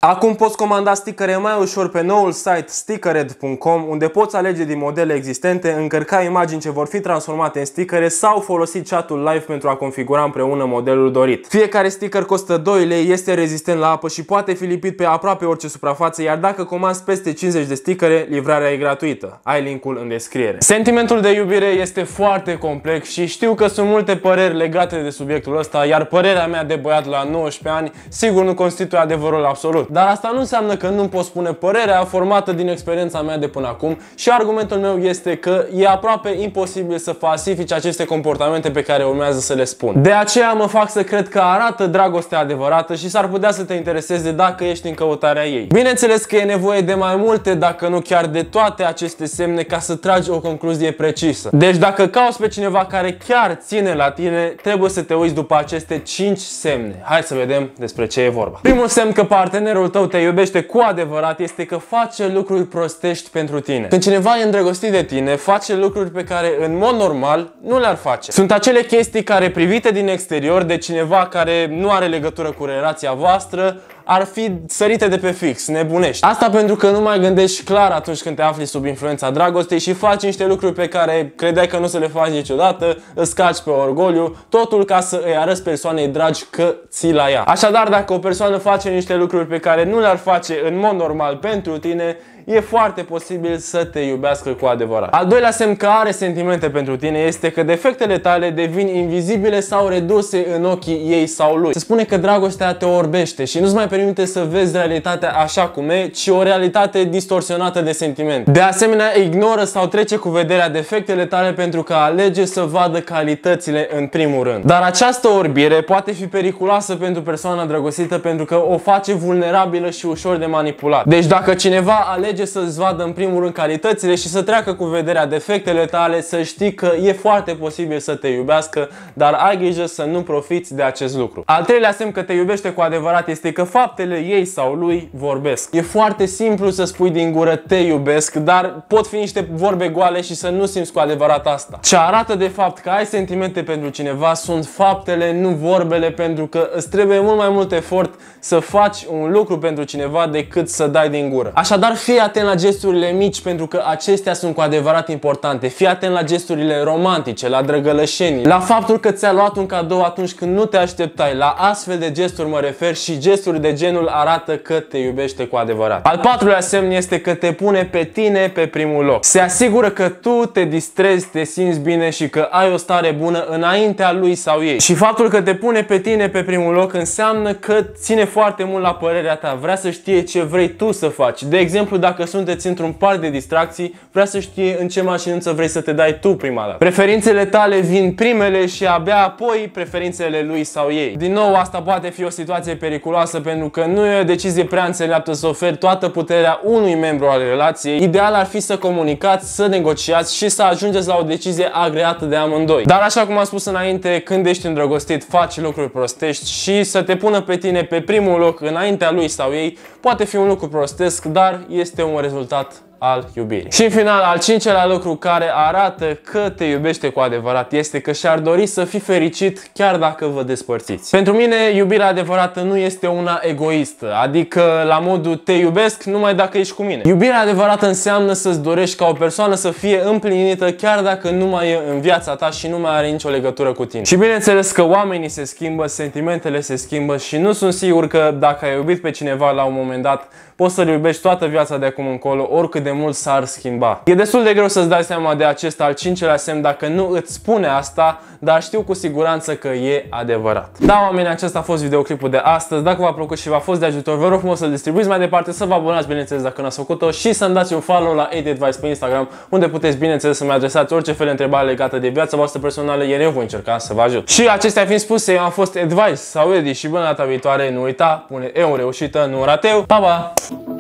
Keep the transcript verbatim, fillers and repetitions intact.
Acum poți comanda stickere mai ușor pe noul site stickered punct com, unde poți alege din modele existente, încărca imagini ce vor fi transformate în stickere sau folosi chatul live pentru a configura împreună modelul dorit. Fiecare sticker costă doi lei, este rezistent la apă și poate fi lipit pe aproape orice suprafață, iar dacă comanzi peste cincizeci de stickere, livrarea e gratuită. Ai linkul în descriere. Sentimentul de iubire este foarte complex și știu că sunt multe păreri legate de subiectul ăsta, iar părerea mea de băiat la nouăsprezece ani sigur nu constituie adevărul absolut. Dar asta nu înseamnă că nu-mi pot spune părerea formată din experiența mea de până acum și argumentul meu este că e aproape imposibil să falsifici aceste comportamente pe care urmează să le spun. De aceea mă fac să cred că arată dragostea adevărată și s-ar putea să te intereseze dacă ești în căutarea ei. Bineînțeles că e nevoie de mai multe, dacă nu chiar de toate aceste semne ca să tragi o concluzie precisă. Deci dacă cauți pe cineva care chiar ține la tine, trebuie să te uiți după aceste cinci semne. Hai să vedem despre ce e vorba. Primul semn că partenerul tău te iubește cu adevărat este că face lucruri prostești pentru tine. Când cineva e îndrăgostit de tine, face lucruri pe care în mod normal nu le-ar face. Sunt acele chestii care, privite din exterior de cineva care nu are legătură cu relația voastră, ar fi sărite de pe fix, nebunești. Asta pentru că nu mai gândești clar atunci când te afli sub influența dragostei și faci niște lucruri pe care credeai că nu să le faci niciodată, îți calci pe orgoliu, totul ca să îi arăți persoanei dragi că ții la ea. Așadar, dacă o persoană face niște lucruri pe care nu le-ar face în mod normal pentru tine, e foarte posibil să te iubească cu adevărat. Al doilea semn că are sentimente pentru tine este că defectele tale devin invizibile sau reduse în ochii ei sau lui. Se spune că dragostea te orbește și nu-ți mai permite să vezi realitatea așa cum e, ci o realitate distorsionată de sentimente. De asemenea, ignoră sau trece cu vederea defectele tale pentru că alege să vadă calitățile în primul rând. Dar această orbire poate fi periculoasă pentru persoana drăgostită pentru că o face vulnerabilă și ușor de manipulat. Deci dacă cineva alege să-ți vadă în primul rând calitățile și să treacă cu vederea defectele tale, să știi că e foarte posibil să te iubească, dar ai grijă să nu profiți de acest lucru. Al treilea semn că te iubește cu adevărat este că faptele ei sau lui vorbesc. E foarte simplu să spui din gură te iubesc, dar pot fi niște vorbe goale și să nu simți cu adevărat asta. Ce arată de fapt că ai sentimente pentru cineva sunt faptele, nu vorbele, pentru că îți trebuie mult mai mult efort să faci un lucru pentru cineva decât să dai din gură. Așadar, fii atent la gesturile mici pentru că acestea sunt cu adevărat importante. Fii atent la gesturile romantice, la drăgălășenii, la faptul că ți-a luat un cadou atunci când nu te așteptai. La astfel de gesturi mă refer și gesturi de genul arată că te iubește cu adevărat. Al patrulea semn este că te pune pe tine pe primul loc. Se asigură că tu te distrezi, te simți bine și că ai o stare bună înaintea lui sau ei. Și faptul că te pune pe tine pe primul loc înseamnă că ține foarte mult la părerea ta. Vrea să știe ce vrei tu să faci. De exemplu, dacă sunteți într-un parc de distracții, vrea să știe în ce mașinuță vrei să te dai tu prima dată. Preferințele tale vin primele și abia apoi preferințele lui sau ei. Din nou, asta poate fi o situație periculoasă pentru că nu e o decizie prea înțeleaptă să oferi toată puterea unui membru al relației. Ideal ar fi să comunicați, să negociați și să ajungeți la o decizie agreată de amândoi. Dar așa cum am spus înainte, când ești îndrăgostit, faci lucruri prostești și să te pună pe tine pe primul loc înaintea lui sau ei poate fi un lucru prostesc, dar este un rezultat al iubirii. Și în final, al cincelea lucru care arată că te iubește cu adevărat este că și-ar dori să fii fericit chiar dacă vă despărțiți. Pentru mine, iubirea adevărată nu este una egoistă, adică la modul te iubesc numai dacă ești cu mine. Iubirea adevărată înseamnă să-ți dorești ca o persoană să fie împlinită chiar dacă nu mai e în viața ta și nu mai are nicio legătură cu tine. Și bineînțeles că oamenii se schimbă, sentimentele se schimbă și nu sunt sigur că dacă ai iubit pe cineva la un moment dat, poți să-l iubești toată viața de acum încolo, oricât de mult s-ar schimba. E destul de greu să-ți dai seama de acest al cincelea semn dacă nu îți spune asta, dar știu cu siguranță că e adevărat. Da, oameni, acesta a fost videoclipul de astăzi. Dacă v-a plăcut și v-a fost de ajutor, vă rog frumos să-l distribuiți mai departe, să vă abonați, bineînțeles, dacă nu ați făcut-o și să-mi dați un follow la Eddie Advice pe Instagram, unde puteți, bineînțeles, să-mi adresați orice fel de întrebare legată de viața voastră personală, iar eu voi încerca să vă ajut. Și acestea fiind spuse, eu am fost Advice sau Eddie și până data viitoare, nu uita, pune eu reușită, nu rateu. Pa, pa!